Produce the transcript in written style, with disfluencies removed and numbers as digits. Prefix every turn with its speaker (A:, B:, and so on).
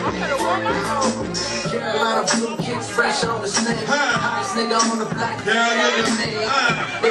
A: Carolina blue kicks fresh on the snake. Hottest nigga on the block.